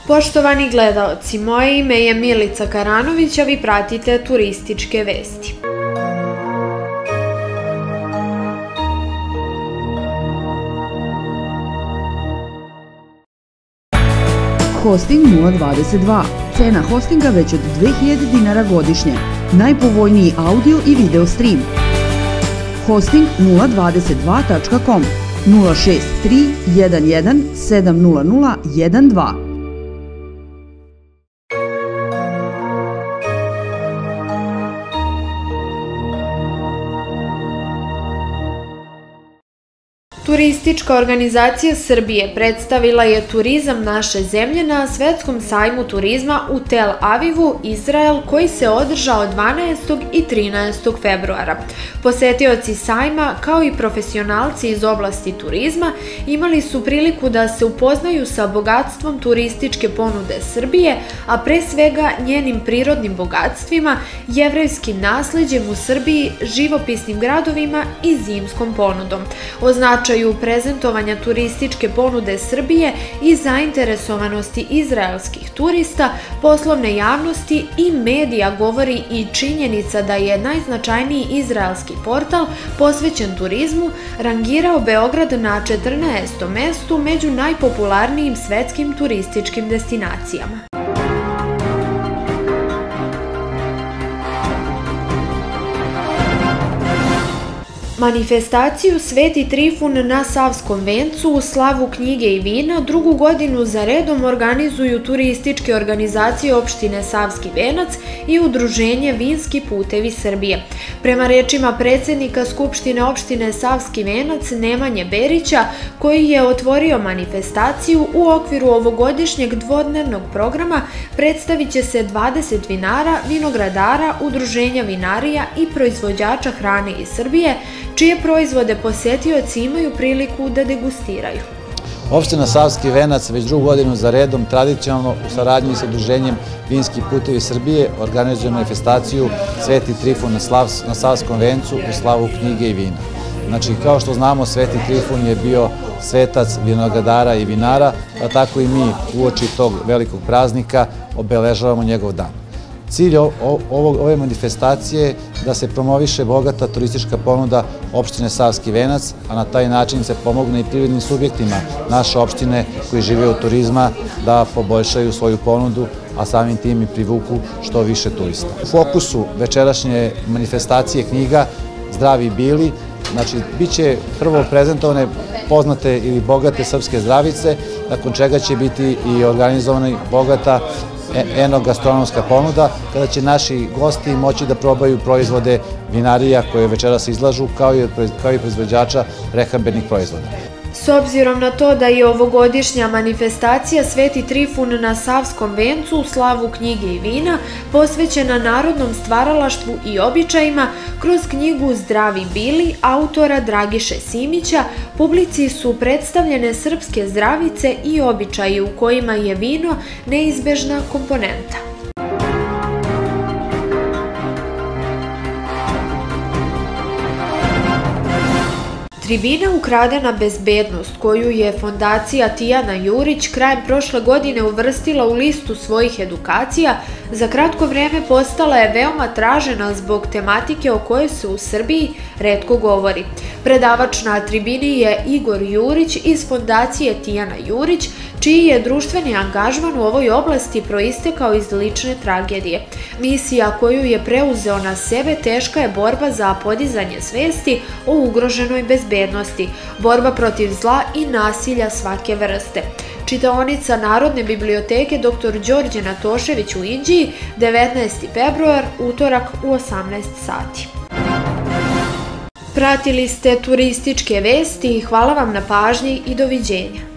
Poštovani gledaoci, moje ime je Milica Karanović, a vi pratite Turističke vesti. Hosting 022. Cena hostinga već od 2000 dinara godišnje. Najpovoljniji audio i video stream. Hosting 022.com 063 11 700 12. Turistička organizacija Srbije predstavila je turizam naše zemlje na Svetskom sajmu turizma u Tel Avivu, Izrael, koji se održao 12. i 13. februara. Posetioci sajma, kao i profesionalci iz oblasti turizma, imali su priliku da se upoznaju sa bogatstvom turističke ponude Srbije, a pre svega njenim prirodnim bogatstvima, jevrejskim nasleđem u Srbiji, živopisnim gradovima i zimskom ponudom. O značaju prezentovanja turističke ponude Srbije i zainteresovanosti izraelskih turista, poslovne javnosti i medija govori i činjenica da je najznačajniji izraelski portal posvećen turizmu rangirao Beograd na 14. mestu među najpopularnijim svetskim turističkim destinacijama. Manifestaciju Sveti Trifun na Savskom vencu u slavu knjige i vina drugu godinu za redom organizuju turističke organizacije opštine Savski venac i udruženje Vinski putevi Srbije. Prema rečima predsednika Skupštine opštine Savski venac Nemanje Berića, koji je otvorio manifestaciju, u okviru ovogodišnjeg dvodnevnog programa predstavit će se 20 vinara, vinogradara, udruženja vinarija i proizvođača hrane iz Srbije, čije proizvode posetioci imaju priliku da degustiraju. Opština Savski venac već drugu godinu za redom tradicionalno u saradnji sa udruženjem Vinski putevi Srbije organizuje manifestaciju Sveti Trifun na Savskom vencu u slavu knjige i vina. Znači, kao što znamo, Sveti Trifun je bio svetac vinogradara i vinara, pa tako i mi uoči tog velikog praznika obeležavamo njegov dan. Cilj ove manifestacije je da se promoviše bogata turistička ponuda opštine Savski venac, a na taj način se pomogne i privrednim subjektima naše opštine koji žive od turizma da poboljšaju svoju ponudu, a samim tim i privuku što više turista. U fokusu večerašnje manifestacije knjiga Zdravi bili, znači, bit će prvo prezentovane poznate ili bogate srpske zdravice, nakon čega će biti i organizovana bogata enogastronomska ponuda, kada će naši gosti moći da probaju proizvode vinarija koje večeras izlažu, kao i proizvođača prehrambenih proizvoda. S obzirom na to da je ovogodišnja manifestacija Sveti Trifun na Savskom vencu u slavu knjige i vina posvećena narodnom stvaralaštvu i običajima, kroz knjigu Zdravi bili autora Dragiše Simića publici su predstavljene srpske zdravice i običaji u kojima je vino neizbežna komponenta. Tribina Ukradena bezbednost, koju je fondacija Tijana Jurić krajem prošle godine uvrstila u listu svojih edukacija, za kratko vreme postala je veoma tražena zbog tematike o kojoj se u Srbiji retko govori. Predavač na tribini je Igor Jurić iz fondacije Tijana Jurić, čiji je društveni angažman u ovoj oblasti proistekao iz lične tragedije. Misija koju je preuzeo na sebe teška je borba za podizanje svesti o ugroženoj bezbednosti, borba protiv zla i nasilja svake vrste. Čitaonica Narodne biblioteke dr. Đorđe Natošević u Inđiji, 19. februar, utorak u 18 sati. Pratili ste Turističke vesti, hvala vam na pažnji i doviđenja.